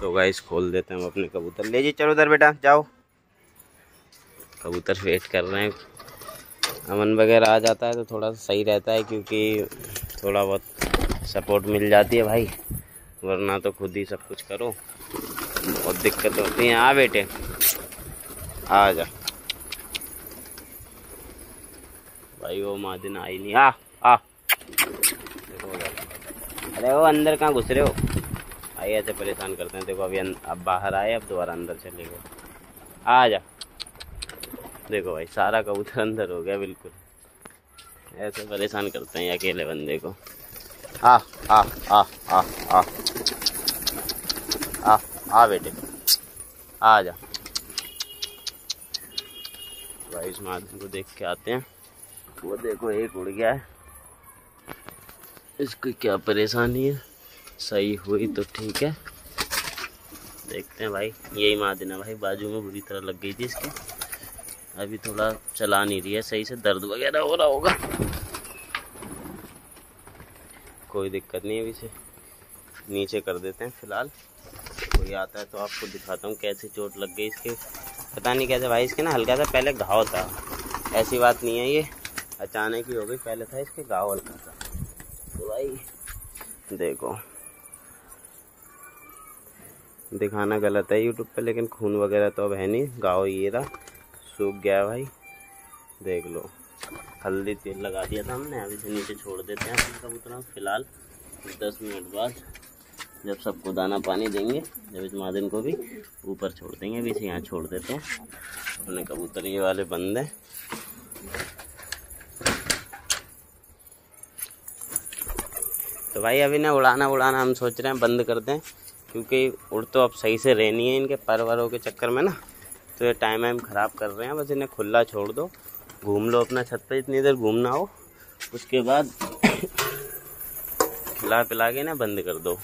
तो गाइस खोल देते हैं हम अपने कबूतर। ले जी चलो उधर बेटा जाओ। कबूतर वेट कर रहे हैं। अमन वगैरह आ जाता है तो थोड़ा सा सही रहता है, क्योंकि थोड़ा बहुत सपोर्ट मिल जाती है भाई, वरना तो खुद ही सब कुछ करो बहुत दिक्कत होती है। आ बेटे आ जा भाई, वो मादिन आई नहीं। आ देखो अरे वो अंदर कहाँ घुस रहे हो भाई, ऐसे परेशान करते हैं। देखो अभी अब बाहर आए, अब दोबारा अंदर चले गए। आ जा देखो भाई, सारा कबूतर अंदर हो गया बिल्कुल। ऐसे परेशान करते हैं अकेले बंदे को। आ आ आ आ आ आ आ बेटे आ जा भाई। इस मादिन को देख के आते हैं। वो देखो एक उड़ गया है, इसको क्या परेशानी है। सही हुई तो ठीक है, देखते हैं भाई। यही मादिन है भाई, बाजू में बुरी तरह लग गई थी इसके। अभी थोड़ा चला नहीं रही है सही से, दर्द वगैरह हो रहा होगा। कोई दिक्कत नहीं है, अभी से नीचे कर देते हैं फिलहाल। कोई आता है तो आपको दिखाता हूँ कैसे चोट लग गई इसके। पता नहीं कैसे भाई, इसके ना हल्का सा पहले घाव था, ऐसी बात नहीं है, ये अचानक ही हो गई। पहले था इसके घाव हल्का सा। तो भाई देखो, दिखाना गलत है यूट्यूब पे, लेकिन खून वगैरह तो अब है नहीं। घाव ये रहा, सूख गया भाई, देख लो। हल्दी तेल लगा दिया था हमने। अभी से नीचे छोड़ देते हैं अपने कबूतरों को फिलहाल। 10 मिनट बाद जब सबको दाना पानी देंगे, जब इस मादिन को भी ऊपर छोड़ देंगे। अभी से यहाँ छोड़ देते हैं अपने कबूतर। ये वाले बंद हैं। तो भाई अभी ना उड़ाना हम सोच रहे हैं बंद कर दें, क्योंकि उड़ तो अब सही से रहनी है। इनके परवरों के चक्कर में ना तो ये टाइम ख़राब कर रहे हैं। बस इन्हें खुला छोड़ दो, घूम लो अपना छत पे, इतनी देर घूमना हो, उसके बाद खिला पिला के ना बंद कर दो।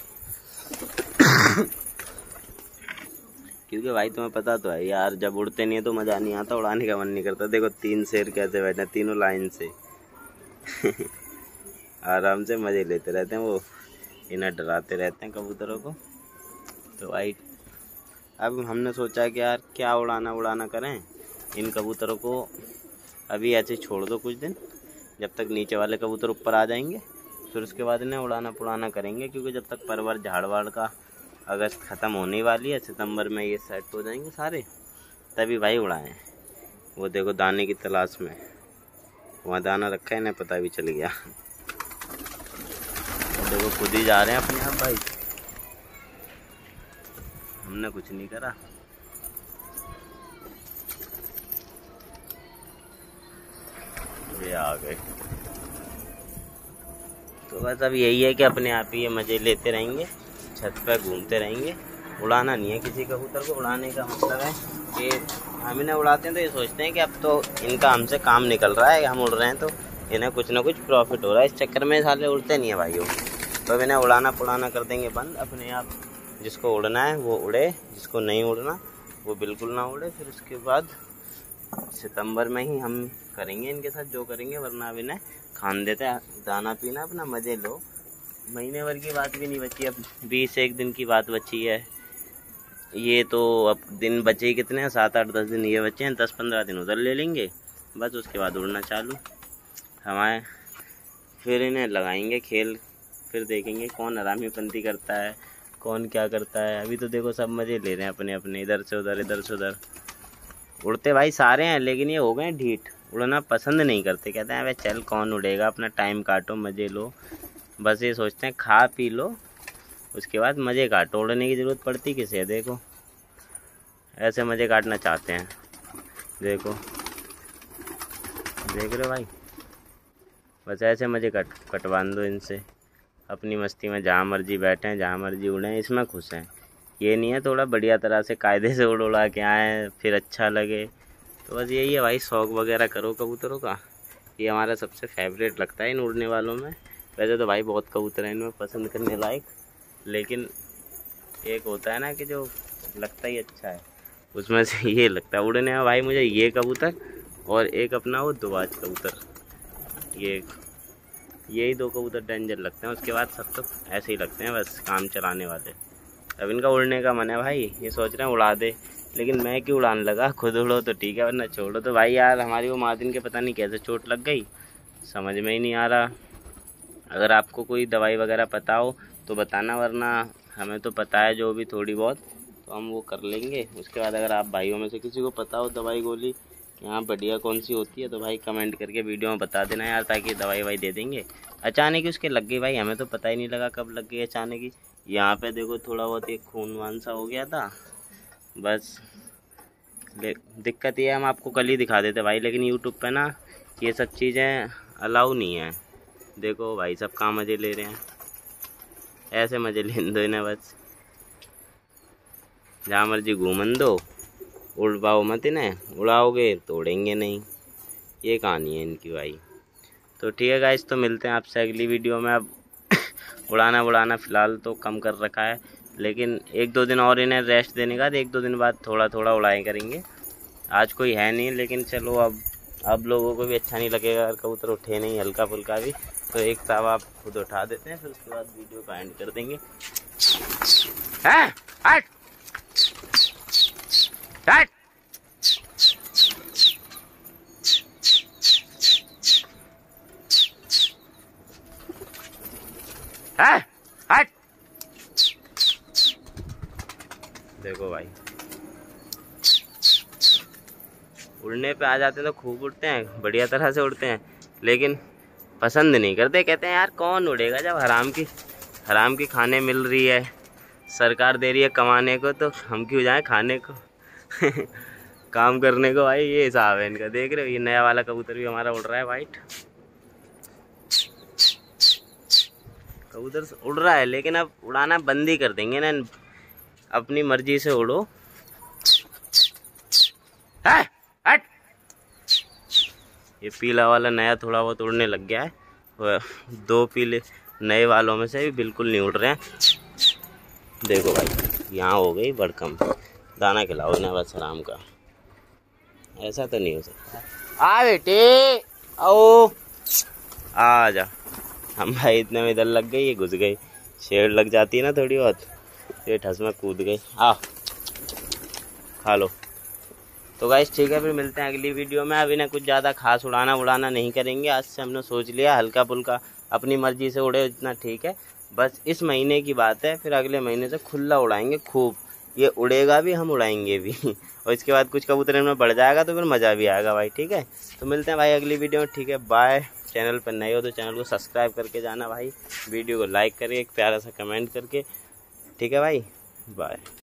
क्योंकि भाई तुम्हें पता तो है यार, जब उड़ते नहीं है तो मज़ा नहीं आता, उड़ाने का मन नहीं करता। देखो 3 शेर कैसे बैठे, तीनों लाइन से आराम से मज़े लेते रहते हैं। वो इन्हें डराते रहते हैं कबूतरों को। तो भाई अब हमने सोचा कि यार क्या उड़ाना करें इन कबूतरों को। अभी ऐसे छोड़ दो कुछ दिन, जब तक नीचे वाले कबूतर ऊपर आ जाएंगे, फिर उसके बाद इन्हें उड़ाना करेंगे। क्योंकि जब तक परवर झाड़ का अगस्त ख़त्म होने वाली है, सितंबर में ये सेट हो जाएंगे सारे, तभी भाई उड़ाएं। वो देखो दाने की तलाश में, वहाँ दाना रखा है, इन्हें पता भी चल गया। देखो खुद ही जा रहे हैं अपने आप भाई, हमने कुछ नहीं करा। ये आ गए। तो बस अब यही है कि अपने आप ही ये मज़े लेते रहेंगे, छत पर घूमते रहेंगे। उड़ाना नहीं है किसी कबूतर को। उड़ाने का मतलब है कि हम इन्हें उड़ाते हैं तो ये सोचते हैं कि अब तो इनका हमसे काम निकल रहा है, हम उड़ रहे हैं तो इन्हें कुछ ना कुछ प्रॉफिट हो रहा है। इस चक्कर में साले उड़ते नहीं है भाइयों। तो अब इन्हें उड़ाना कर देंगे बंद अपने आप। जिसको उड़ना है वो उड़े, जिसको नहीं उड़ना वो बिल्कुल ना उड़े। फिर उसके बाद सितंबर में ही हम करेंगे इनके साथ जो करेंगे, वरना अब इन्हें खान देते हैं, दाना पीना, अपना मज़े लो। महीने भर की बात भी नहीं बची, अब 20-1 दिन की बात बची है। ये तो अब दिन बचे ही कितने हैं, 7-8-10 दिन ये बचे हैं। 10-15 दिन उधर ले लेंगे, बस उसके बाद उड़ना चालू हमारे। फिर इन्हें लगाएंगे खेल, फिर देखेंगे कौन हरामीपंती करता है, कौन क्या करता है। अभी तो देखो सब मज़े ले रहे हैं अपने अपने, इधर से उधर। उड़ते भाई सारे हैं, लेकिन ये हो गए ढीठ, उड़ना पसंद नहीं करते। कहते हैं अबे चल कौन उड़ेगा, अपना टाइम काटो, मज़े लो। बस ये सोचते हैं खा पी लो, उसके बाद मज़े काटो। उड़ने की ज़रूरत पड़ती किसे है, देखो ऐसे मज़े काटना चाहते हैं। देखो देख रहे हो भाई, बस ऐसे मज़े कटवा दो इनसे। अपनी मस्ती में जहाँ मर्जी बैठें, जहाँ मर्जी उड़ें, इसमें खुश हैं। ये नहीं है थोड़ा बढ़िया तरह से कायदे से उड़ा के आए फिर अच्छा लगे। तो बस यही है भाई, शौक़ वगैरह करो कबूतरों का। ये हमारा सबसे फेवरेट लगता है इन उड़ने वालों में। वैसे तो भाई बहुत कबूतर हैं इनमें पसंद करने लायक, लेकिन एक होता है ना कि जो लगता ही अच्छा है, उसमें से ये लगता है उड़ने में भाई मुझे ये कबूतर, और एक अपना वो दुबाज कबूतर, यही 2 कबूतर डेंजर लगते हैं। उसके बाद सब तो ऐसे ही लगते हैं, बस काम चलाने वाले। अब इनका उड़ने का मन है भाई, ये सोच रहे हैं उड़ा दे, लेकिन मैं क्यों उड़ाने लगा, खुद उड़ो तो ठीक है वरना छोड़ो। तो भाई यार हमारी वो मार्जिन के पता नहीं कैसे चोट लग गई, समझ में ही नहीं आ रहा। अगर आपको कोई दवाई वगैरह पता हो तो बताना, वरना हमें तो पता है जो भी थोड़ी बहुत, तो हम वो कर लेंगे। उसके बाद अगर आप भाइयों में से किसी को पता हो दवाई गोली यहाँ बढ़िया कौन सी होती है तो भाई कमेंट करके वीडियो में बता देना यार, ताकि दवाई वाई दे देंगे। अचानक ही उसके लग गई भाई, हमें तो पता ही नहीं लगा कब लग गई अचानक ही। यहाँ पे देखो थोड़ा बहुत एक खून वान सा हो गया था बस। दिक्कत ये है, हम आपको कल ही दिखा देते भाई, लेकिन यूट्यूब पे ना ये सब चीज़ें अलाउ नहीं है। देखो भाई सब कहाँ मज़े ले रहे हैं, ऐसे मज़े लेने दो इन्हें बस, जहाँ मर्जी घूमन दो, उड़ पाओ मत इन्हें, उड़ाओगे तो उड़ेंगे नहीं, ये कहानी है इनकी भाई। तो ठीक है गाइस, तो मिलते हैं आपसे अगली वीडियो में। अब उड़ाना फ़िलहाल तो कम कर रखा है, लेकिन 1-2 दिन और इन्हें रेस्ट देने का, 1-2 दिन बाद थोड़ा थोड़ा उड़ाएँ करेंगे। आज कोई है नहीं, लेकिन चलो अब लोगों को भी अच्छा नहीं लगेगा अगर कबूतर उठे नहीं हल्का फुल्का भी, तो एक साहब आप खुद उठा देते हैं, फिर उसके बाद वीडियो का एंड कर देंगे। हट हट हट। देखो भाई उड़ने पे आ जाते हैं तो खूब उड़ते हैं, बढ़िया तरह से उड़ते हैं, लेकिन पसंद नहीं करते। कहते हैं यार कौन उड़ेगा जब हराम की खाने मिल रही है, सरकार दे रही है कमाने को, तो हम क्यों जाएं खाने को काम करने को। भाई ये हिसाब है इनका। देख रहे हो ये नया वाला कबूतर भी हमारा उड़ रहा है, वाइट कबूतर उड़ रहा है, लेकिन अब उड़ाना बंद ही कर देंगे ना, अपनी मर्जी से उड़ो। हट। ये पीला वाला नया थोड़ा बहुत उड़ने लग गया है, 2 पीले नए वालों में से भी बिल्कुल नहीं उड़ रहे हैं। देखो भाई यहाँ हो गई बड़कम, दाना खिलाओ इन्हें बस आराम का, ऐसा तो नहीं हो सकता। आ बेटे आओ, आ जा। हम भाई इतने में इधर लग गई, ये घुस गई, शेर लग जाती है ना थोड़ी बहुत, ये ठस में कूद गई। आ खा लो। तो गाइस ठीक है, फिर मिलते हैं अगली वीडियो में। अभी ना कुछ ज़्यादा खास उड़ाना नहीं करेंगे, आज से हमने सोच लिया हल्का फुल्का अपनी मर्जी से उड़े इतना ठीक है। बस इस महीने की बात है, फिर अगले महीने से खुला उड़ाएंगे खूब, ये उड़ेगा भी हम उड़ाएंगे भी और इसके बाद कुछ कबूतर में बढ़ जाएगा तो फिर मज़ा भी आएगा भाई। ठीक है, तो मिलते हैं भाई अगली वीडियो में। ठीक है, बाय। चैनल पर नए हो तो चैनल को सब्सक्राइब करके जाना भाई, वीडियो को लाइक करके एक प्यारा सा कमेंट करके। ठीक है भाई, बाय।